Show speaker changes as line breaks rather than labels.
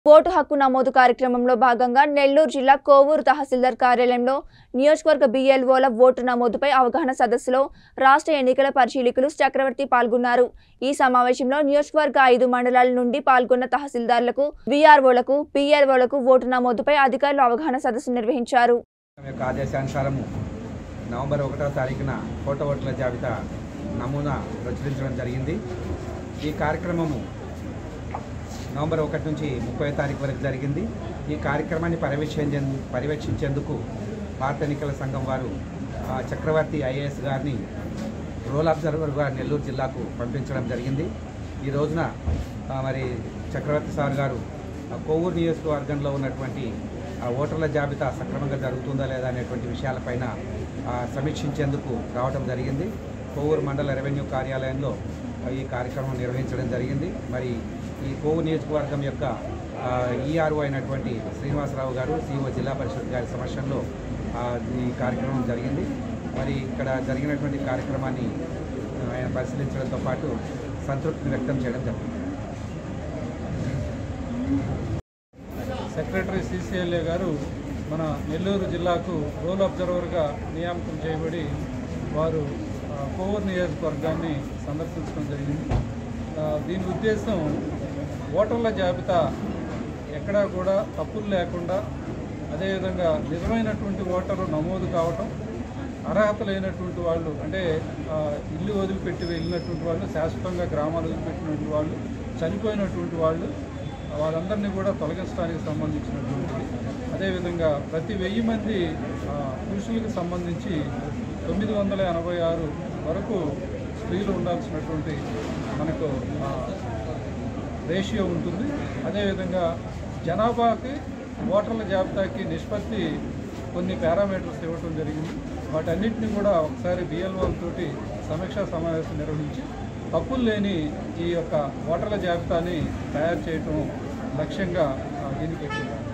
Vote హక్కు నమోదు కార్యక్రమంలో భాగంగా నెల్లూరు జిల్లా కోవూరు తహసీల్దార్ కార్యాలయంలో నియోజకవర్గ బిఎల్ఓల ఓటు నమోదుపై అవగాహన సదస్సులో రాష్ట్ర ఎన్నికల పరిశీలకులు చక్రవర్తి పాల్గొన్నారు। ఈ సమావేశంలో నియోజకవర్గ 5 మండలాల నుండి పాల్గొన్న తహసీల్దార్లకు, విఆర్ఓలకు, బిఎల్ఓలకు ఓటు నమోదుపై అధికారులు అవగాహన సదస్సు నిర్వహించారు।
ఆదేశానుసారము నవంబర్ 1వ తారీఖున ఫోటో ఓట్ల జాబితా నమూనా ప్రచురించడం జరిగింది। ఈ కార్యక్రమము నవంబర్ 1 నుంచి 30వ తారీఖు వరకు జరిగింది। ఈ కార్యక్రమాన్ని పర్యవేక్షించేందుకు భారత ఎన్నికల సంఘం వారు చక్రవర్తి ఐఏఎస్ గారిని రోల్ అబ్జర్వర్గా నెల్లూరు జిల్లాకు పంపించడం జరిగింది। ఈ రోజున మరి చక్రవర్తి సార్ గారు కోవూరు నియోజకవర్గంలో ఉన్నటువంటి ఓటర్ల జాబితా సక్రమంగా జరుగుతుందా లేదా అనేటువంటి విషయాలపైన సమీక్షించేందుకు రావడం జరిగింది। కోవూరు మండల రెవెన్యూ కార్యాలయంలో ఈ కార్యక్రమం నిర్వహించడం జరిగింది। మరి ఈ కోవూరు నియోజకవర్గం యొక్క ఈఆర్ఓ అయినటువంటి శ్రీనివాసరావు గారు, సిఇఓ జిల్లా పరిషత్ గారి సమక్షంలో ఈ కార్యక్రమం జరిగింది। మరి ఇక్కడ జరిగినటువంటి కార్యక్రమాన్ని ఆయన పరిశీలించడంతో పాటు సంతృప్తిని వ్యక్తం చేయడం జరిగింది।
సెక్రటరీ సిసిఎల్ఏ గారు మన నెల్లూరు జిల్లాకు రోల్ అబ్జర్వర్గా నియామకం చేయబడి వారు కోవూరు నియోజకవర్గాన్ని సందర్శించడం జరిగింది। దీని ఉద్దేశం ఓటర్ల జాబితా ఎక్కడా కూడా తప్పులు లేకుండా, అదేవిధంగా నిజమైనటువంటి ఓటరు నమోదు కావటం, అర్హత లేనటువంటి వాళ్ళు అంటే ఇల్లు వదిలిపెట్టి వెళ్ళినటువంటి వాళ్ళు, శాశ్వతంగా గ్రామాలు వదిలిపెట్టినటువంటి వాళ్ళు, చనిపోయినటువంటి వాళ్ళు, వాళ్ళందరినీ కూడా తొలగించడానికి సంబంధించినటువంటిది। అదేవిధంగా ప్రతి 1000 మంది పురుషులకు సంబంధించి 986 వరకు స్త్రీలు ఉండాల్సినటువంటి మనకు రేషియో ఉంటుంది। అదేవిధంగా జనాభాకి ఓటర్ల జాబితాకి నిష్పత్తి కొన్ని పారామీటర్స్ ఇవ్వటం జరిగింది। వాటన్నింటినీ కూడా ఒకసారి బిఎల్ఓలతోటి సమీక్షా సమావేశం నిర్వహించి తప్పులు లేని ఈ యొక్క ఓటర్ల జాబితాని తయారు చేయటం లక్ష్యంగా దీనికి